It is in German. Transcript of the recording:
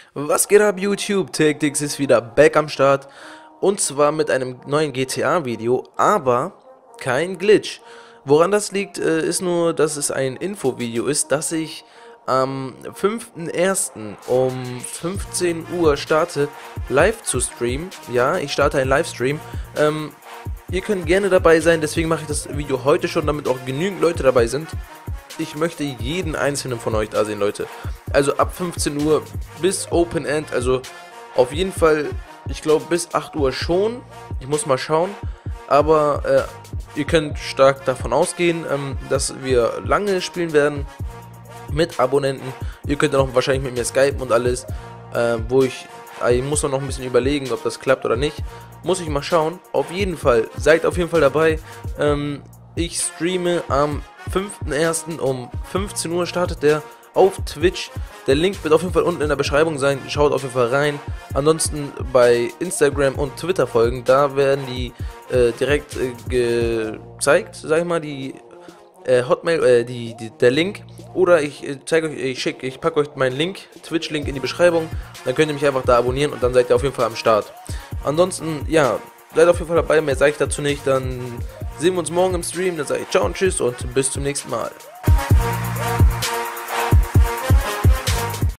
Was geht ab, YouTube? Tactics ist wieder back am Start. Und zwar mit einem neuen GTA-Video, aber kein Glitch. Woran das liegt, ist nur, dass es ein Infovideo ist, dass ich am 5.1. um 15 Uhr starte, live zu streamen. Ja, ich starte einen Livestream. Ihr könnt gerne dabei sein, deswegen mache ich das Video heute schon, damit auch genügend Leute dabei sind. Ich möchte jeden einzelnen von euch da sehen, Leute. Also ab 15 Uhr bis Open End, also auf jeden Fall, ich glaube bis 8 Uhr schon. Ich muss mal schauen. Aber ihr könnt stark davon ausgehen, dass wir lange spielen werden mit Abonnenten. Ihr könnt dann auch wahrscheinlich mit mir skypen und alles, ich muss noch ein bisschen überlegen, ob das klappt oder nicht. Muss ich mal schauen. Auf jeden Fall, seid auf jeden Fall dabei. Ich streame am 5.1. um 15 Uhr startet der auf Twitch. Der Link wird auf jeden Fall unten in der Beschreibung sein. Schaut auf jeden Fall rein. Ansonsten bei Instagram und Twitter folgen. Da werden die direkt gezeigt, sag ich mal, die Hotmail, der Link. Oder ich zeige euch, ich packe euch meinen Link, Twitch-Link in die Beschreibung. Dann könnt ihr mich einfach da abonnieren und dann seid ihr auf jeden Fall am Start. Ansonsten, ja, seid auf jeden Fall dabei. Mehr sage ich dazu nicht. Dann sehen wir uns morgen im Stream. Dann sage ich ciao und tschüss und bis zum nächsten Mal.